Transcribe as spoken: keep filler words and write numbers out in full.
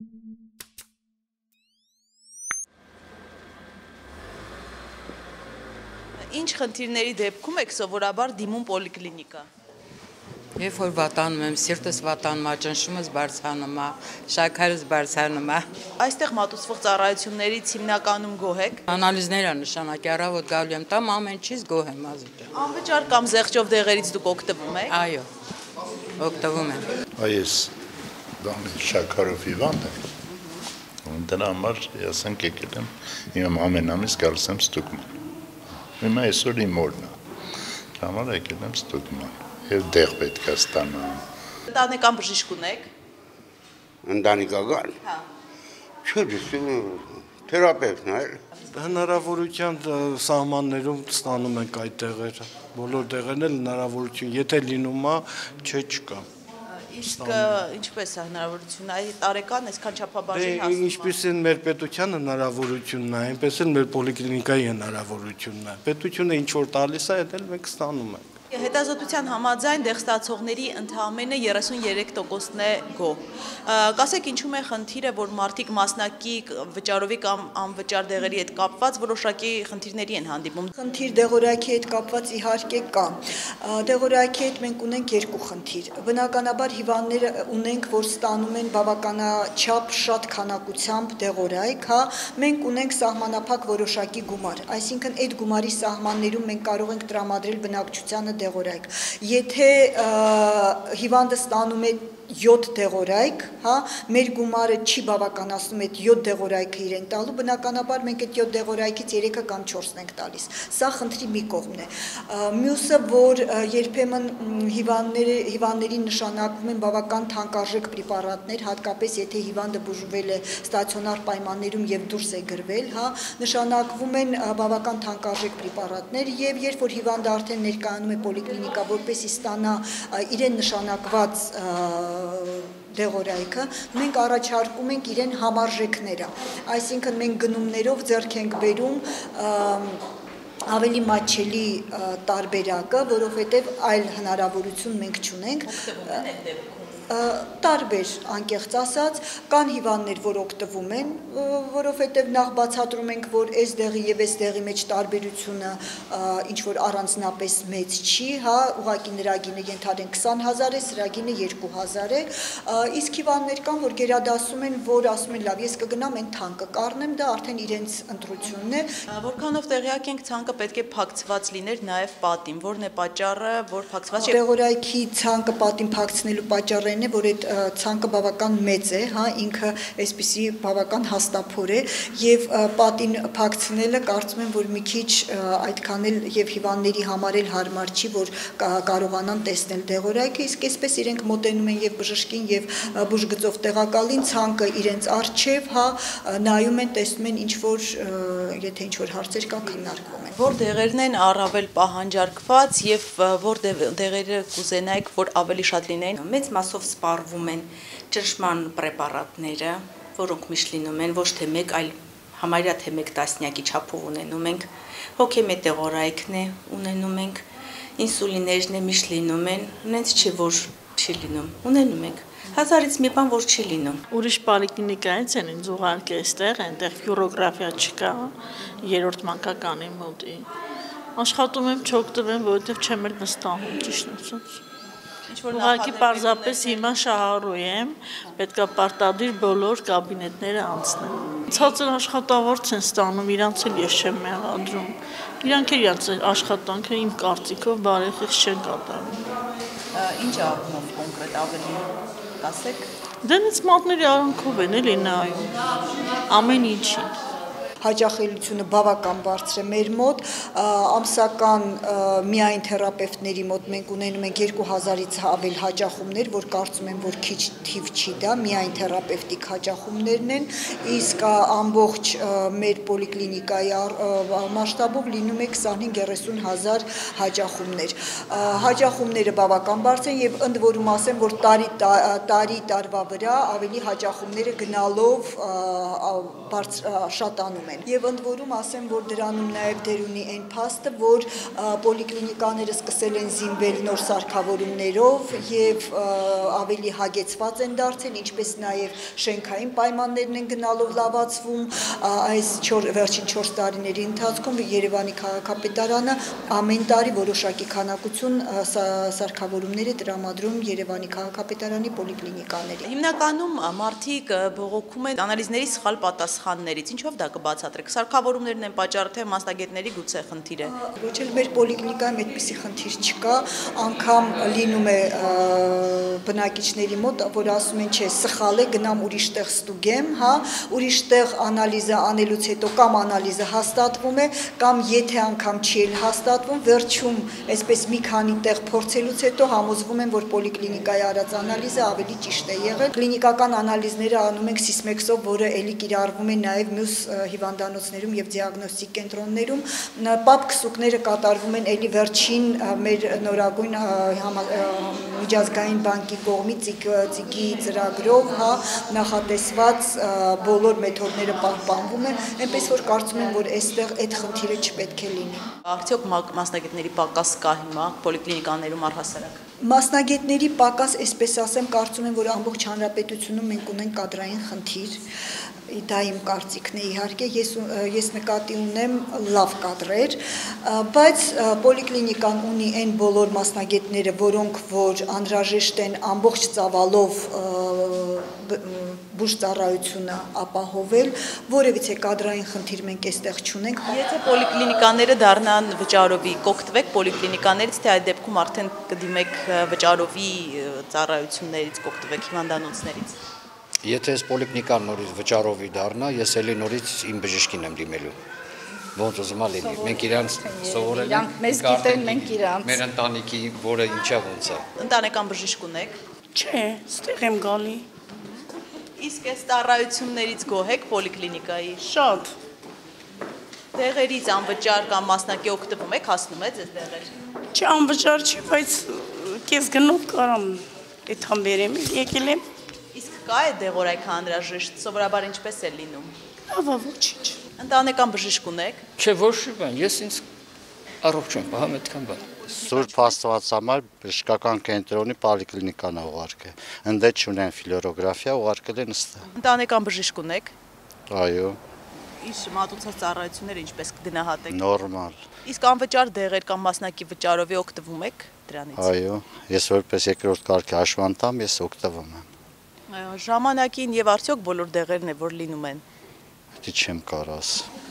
Ինչ խնդիրների դեպքում եք սովորաբար դիմում պոլիկլինիկա։ Երբ որ վատանում եմ, սիրտս վատանում է, ճնշումս բարձրանում է, շաքարս բարձրանում է։ Այստեղ մատուցվող ծառայություններից հիմնականում գոհ եք։ Անալիզներ է նշանակի, առավոտ գալու եմ տամ, ամեն ինչից գոհ եմ ազատ։ Անվճար կամ զեղչով դեղերից դուք օգտվում եք։ Այո, օգտվում եմ։ Այս շաքարով հիվանդ եմ։ Դրա համար ասենք եկել եմ, իմ ամեն ամիս գալիս եմ ստուգման։ Հիմա այսօր իմ օրն է։ Համար եկել եմ ստուգման։ Եվ դեղ պետք է ստանամ։ Ընտանեկան բժիշկ ունեք։ Ընտանեկական։ Հա։ Չէ, թերապևտն է։ Հնարավորության սահմաններում ստանում ենք այդ դեղերը։ Բոլոր դեղերն էլ հնարավորություն, եթե լինում է, չէ չկա։ Իսկ ինչպես է հնարավորությունը, այդ տարեկան այսքան չափաբաժին հասնում։ Ինչպես են մեր պետության հնարավորությունն է, այնպես էլ մեր պոլիկլինիկայի հնարավորությունն է։ Պետությունը ինչ որ տալիս է, դա էլ մենք ստանում ենք։ Հետազոտության համաձայն դեղ ստացողների ընդամենը երեսուններեք տոկոսն է գոհ։ Կասեք ինչու՞ է խնդիրը, որ մարդիկ մասնակի վճարովի կամ անվճար դեղերի հետ կապված որոշակի խնդիրների են հանդիպում։ Խնդիր դեղորայքի հետ կապված իհարկե կա։ Դեղորայքի հետ մենք ունենք երկու խնդիր։ Բնականաբար հիվանդները ունենք, որ ստանում են բավականաչափ շատ քանակությամբ դեղորայք, հա, մենք ունենք սահմանափակ որոշակի գումար, այսինքն այդ գումարի սահմաններում մենք կարող ենք տրամադրել բնակչությանը դեղորայք։ Եթե հիվանդը ստանում է յոթ դեղորայք, հա, մեր գումարը չի բավականացնում այդ յոթ դեղորայքը իրեն տալու, բնականաբար մենք այդ յոթ դեղորայքից երեքը կամ չորսն ենք տալիս։ Սա խնդրի մի կողմն է։ Մյուսը, որ երբեմն հիվանդները հիվանդներին նշանակվում են բավական թանկարժեք պրեպարատներ, հատկապես եթե հիվանդը բուժվել է ստացիոնար պայմաններում եւ դուրս է գրվել, հա, նշանակվում են բավական թանկարժեք պրեպարատներ եւ երբ որ հիվանդը արդեն ներկայանում է պոլիկլինիկա, որպեսզի ստանա իրեն նշանակված դեղորայքը, մենք առաջարկում ենք իրեն համարժեքները, այսինքն մենք գնումներով ձեռք ենք բերում ավելի մատչելի տարբերակը, որովհետև այլ հնարավորություն մենք չունենք։ Տարբեր, անկեղծ ասած, կան հիվանդներ, որ օգտվում են, որովհետև նախ բացատրում ենք, որ այս դեղի եւ այս դեղի մեջ տարբերությունը ինչ որ առանձնապես մեծ չի, հա, ուղղակի նրա գինը ենթադրենք քսան հազար է, սրա գինը երկու հազար է, իսկ հիվանդներ կան, որ գերադասում են, որ ասում են, լավ, ես կգնամ այն թանկը կառնեմ, դա արդեն իրենց ընտրությունն է։ Որքանով տեղյակ ենք, ցանկը պետք է փակցված լիներ նաեւ պատին, որն է պատճառը, որ փակցված չէ։ Դեղորայքի ցանկը պատին փակցնելու պատճառը է, որ այդ ցանկը բավական մեծ է, հա, ինքը այսպիսի բավական հաստափոր է եւ պատին փակցնելը կարծում եմ, որ մի քիչ այդքան էլ եւ հիվանդների համար էլ հարմար չի, որ կարողանան տեսնել դեղորայքը, իսկ այսպես իրենք մոտենում են եւ բժշկին եւ բուժգծով տեղակալին, ցանկը իրենց առջեւ, հա, նայում են, տեսնում են ինչ որ եթե ինչ որ հարցեր կա, քննարկվում են։ Որ դեղերն են առավել պահանջարկված եւ որ դեղերը կուզենայիք, որ ավելի շատ լինեն։ Մեծ մասով սպառվում են ճնշման պրեպարատները, որոնք միշտ լինում են ոչ թե մեկ, այլ համարյա թե մեկ տասնյակի չափով ունենում ենք, հոգեմետեղորայքն է ունենում ենք, ինսուլիներն է միշտ լինում են, նենց չի որ չի լինում, ունենում ենք, հազարից մի բան որ չի լինում։ Ուրիշ պոլիկլինիկայից են ինձ ուղարկել այստեղ, այնտեղ ֆյուրոգրաֆիա չկա, երրորդ մանկականի մոտի։ Աշխատում եմ չօգտվեմ, որովհետև չեմ էլ վստահում, ճիշտ ասած։ Ուղղակի պարզապես հիմա շահառու եմ, պետքա պարտադիր բոլոր կաբինետները անցնեմ։ Ցածր աշխատավարձ են ստանում, իրանց էլ ես չեմ մեղադրում։ Իրանք էլ իրանց աշխատանքը իմ կարծիքով բարեխիղճ չեն կատարում։ Ինչ առումով կոնկրետ ավելի կասեք։ Դրանից մատների արանքով են էլի նայում, ամեն ինչին։ Հաճախելիությունը բավական բարձր է մեր մոտ, ամսական միայն թերապևտների մոտ մենք ունենում ենք երկու հազարից ավել հաճախումներ, որ կարծում եմ, որ քիչ թիվ չի դա, միայն թերապևտիկ հաճախումներն են, իսկ ամբողջ մեր պոլիկլինիկայի մասշտաբով լինում է քսանհինգ երեսուն հազար հաճախումներ։ Հաճախումները բավական բարձր են եւ ընդ որում ասեմ, որ տարի տարի տարվա վրա ավելի հաճախումները գնալով շատանում են։ են։ Եվ ընդ որում ասեմ, որ դրանում նաև դեր ունի այն փաստը, որ պոլիկլինիկաները սկսել են զինվել նոր սարքավորումներով եւ ավելի հագեցված են դարձել, ինչպես նաև շենքային պայմաններն են գնալով լավացվում։ Այս վերջին չորս տարիների ընթացքում Երևանի քաղաքապետարանը ամեն տարի որոշակի քանակություն սարքավորումներ է տրամադրում Երևանի քաղաքապետարանի պոլիկլինիկաների։ Հիմնականում մարդիկ բողոքում են անալիզների սխալ պատասխաններից, ինչով դա կբացատրեք։ Սարքավորումներն են պատճառը, թե մասնագետների գուցե խնդիր է։ Ոչ էլ մեր պոլիկլինիկայում այդպիսի խնդիր չկա, անգամ լինում է բնակիչների մոտ, որ ասում են, չէ, սխալ է, գնամ ուրիշ տեղ ստուգեմ, հա, ուրիշ տեղ անալիզը անելուց հետո կամ անալիզը հաստատվում է, կամ եթե անգամ չի էլ հաստատվում, վերջում այսպես մի քանի տեղ փորձելուց հետո համոզվում են, որ պոլիկլինիկայի արած անալիզը ավելի ճիշտ է եղել։ Կլինիկական անալիզները անում ենք Sysmex-ով, որը ելի կիրառվում է նաև մյուս հիվանդանոցներում եւ դիագնոստիկ կենտրոններում։ Պապ քսուկները կատարվում են ելի վերջին մեր նորագույն միջազգային բանկի կողմից ծիգի ծրագրով, հա, նախատեսված բոլոր մեթոդները պահպանվում են, այնպես որ կարծում եմ, որ այստեղ այդ խնդիրը չպետք է լինի։ Արդյոք մասնագետների պակաս կա հիմա պոլիկլինիկաներում առհասարակ։ Մասնագետների պակաս, այսպես ասեմ, կարծում եմ, որ ամբողջ հանրապետությունում մենք ունենք կադրային խնդիր, դա իմ կարծիքն է իհարկե, ես, ես նկատի ունեմ լավ կադրեր, բայց պոլիկլինիկան ունի այն բոլոր մասնագետները, որոնք որ անհրաժեշտ են ամբողջ ծավալով բուժծառայությունը ապահովել, որևիցե կադրային խնդիր մենք այստեղ չունենք։ Եթե պոլիկլինիկաները դառնան վճարովի, կօգտվեք պոլիկլինիկաներից, թե այդ դեպքում արդեն կդիմեք վճարովի ծառայություններից, կօգտվեք հիվանդանոցներից։ Եթե այս պոլիկլինիկան նորից վճարովի դառնա, ես էլի նորից իմ բժշկին եմ դիմելու։ Ոնց ուզում ա լինի։ Մենք իրանց սովորել ենք, մեզ գիտեն, մենք իրանց։ Մեր ընտանիքի որը ինչա ոնց է։ Ընտանեկան բժիշկ ունեք։ Չէ, ստեղ եմ գալի։ Իսկ այս ծառայություններից գոհ եք պոլիկլինիկայի։ Շատ։ Դեղերից անվճար կամ մասնակի օգտվում եք, հասնում եք այս դեղեր։ Չէ, անվճար չի, բայց կես գնով կարամ այդ համբերեմ, եկել եմ։ Իսկ կա է դեղորայքը անհրաժեշտ, սովորաբար ինչպես է լինում։ Լավ, ոչինչ։ Ընտանեկան բժիշկ ունեք։ Չէ, ոչ մի բան, ես ինձ առողջ եմ, բահամ այդքան բան։ Սուրբ Աստված համար բժշկական կենտրոնի պոլիկլինիկան ուղարկել։ Ընդ չունեն ֆիլորոգրաֆիա, ուղարկել են ըստեղ։ Ընտանեկան բժիշկ ունեք։ Այո։ Իս մատուցած ծառայությունները ինչպես կգնահատեք։ Նորմալ։ Իսկ անվճար դեղեր կամ մասնակի վճարովի օգտվում եք դրանից։ Այո, ես որպես երկրորդ կարգի հաշվանդամ ես օգտվում եմ։ Ժամանակին եւ արդյոք բոլոր դեղերն է որ լինում են։ Դա չեմ կարող ասել։